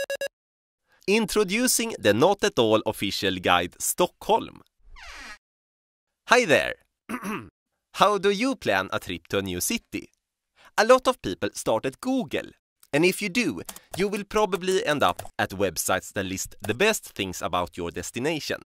Introducing the not at all official guide Stockholm. Hi there! How do you plan a trip to a new city? A lot of people start at Google, and if you do, you will probably end up at websites that list the best things about your destination.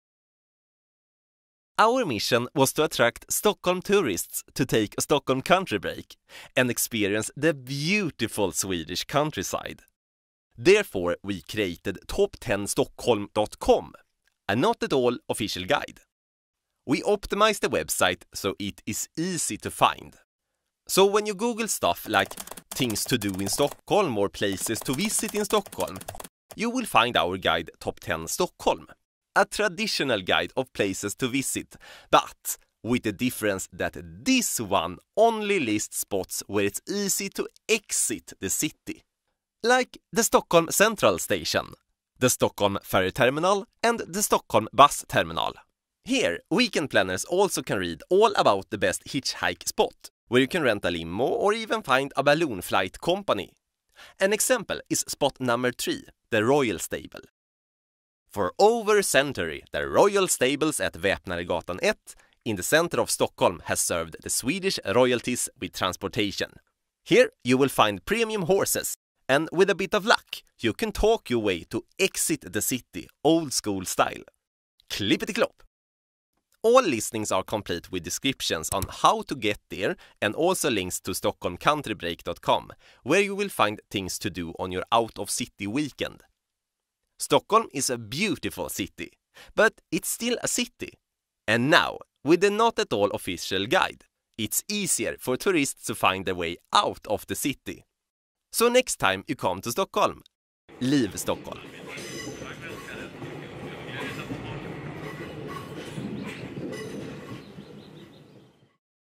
Our mission was to attract Stockholm tourists to take a Stockholm Country Break and experience the beautiful Swedish countryside. Therefore, we created top10stockholm.com, a not at all official guide. We optimized the website so it is easy to find. So when you Google stuff like things to do in Stockholm or places to visit in Stockholm, you will find our guide Top 10 Stockholm, a traditional guide of places to visit, but with the difference that this one only lists spots where it's easy to exit the city. Like the Stockholm Central Station, the Stockholm Ferry Terminal and the Stockholm Bus Terminal. Here, weekend planners also can read all about the best hitchhike spot, where you can rent a limo or even find a balloon flight company. An example is spot number 3, the Royal Stable. For over a century, the Royal Stables at Väpnaregatan 1 in the center of Stockholm has served the Swedish royalties with transportation. Here you will find premium horses, and with a bit of luck, you can talk your way to exit the city old school style. Klippity-klopp! All listings are complete with descriptions on how to get there and also links to stockholmcountrybreak.com, where you will find things to do on your out-of-city weekend. Stockholm is a beautiful city, but it's still a city. And now, with the not at all official guide, it's easier for tourists to find their way out of the city. So next time you come to Stockholm, leave Stockholm.